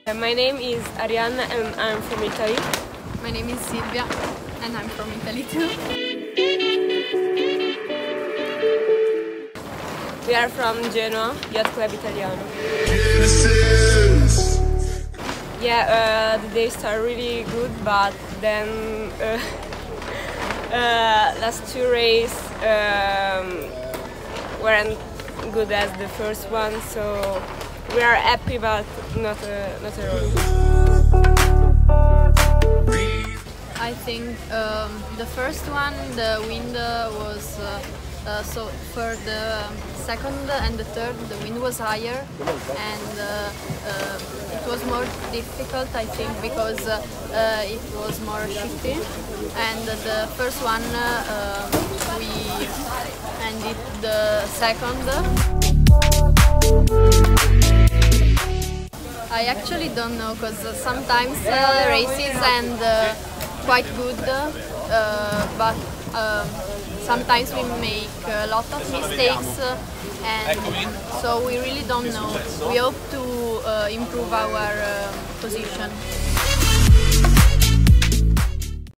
My name is Arianna and I'm from Italy. My name is Silvia and I'm from Italy too. We are from Genoa, Yacht Club Italiano. Yeah, the days are really good, but then last two races weren't good as the first one, so we are happy, but not at all. I think the first one, the wind was so for the second and the third, the wind was higher, and it was more difficult, I think, because it was more shifty. And the first one, we ended the second. I actually don't know, because sometimes races end quite good, but sometimes we make a lot of mistakes, and so we really don't know. We hope to improve our position.